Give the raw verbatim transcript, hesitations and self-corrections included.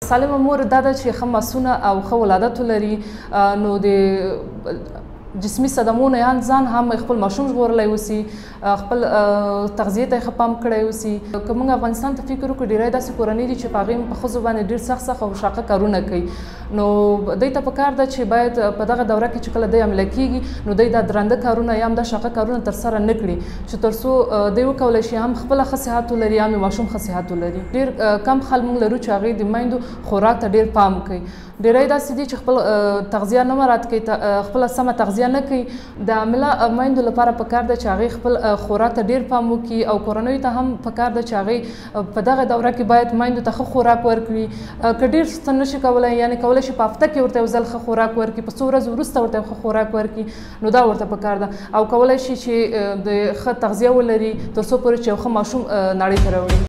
سالمه مور دا ده چې ښه ماسونه او ښه ولادت ولري، نو د جسمي صدمونو یا ځان هم خپل ماشوم ژغورلی اوسي، خپل تغذیې ته یې ښه پام کړی اوسي. که موږ افغانستان ته فکر وکړو، ډېری داسې کورنۍ دي چې په هغې په ښځو باندې ډېر سخت سخت او شاقه کارونه کوي، نو دوی ته پکار ده چې باید په دغه دوره کې چې کله دوی حمله کېږي، نو دوی دا درانده کارونه یا هم دا شاقه کارونه ترسره نه کړي، چې تر څو دوی وکولی شي هم خپله ښه صحت ولري، هم یې ماشوم ښه صحت ولري. ډېر کم خلک موږ لرو چې هغې د میندو خوراک ته ډېر پام کوي. ډېری داسې دي چې خپل تغذیه نه مراعت کوي، خپله سمه تغذیه نه کوي. د حامله میندو لپاره پکار ده چې هغې خپل خوراک ته ډېر پام وکړي، او کورنیو ته هم پکار ده چې هغې په دغه دوره کې باید میندو ته ښه خوراک ورکړي. که ډېر څه نه شي کولی، یعنې کولی شي په هفته کې ورته یو ځل ښه خوراک ورکړي، په څو ورځو وروسته ورته ښه خوراک ورکړي، نو دا ورته پکار ده. او کولی شي چې د ښه تغذیه ولري تر څو پورې چې یو ښه ماشوم نړۍ ته راوړي.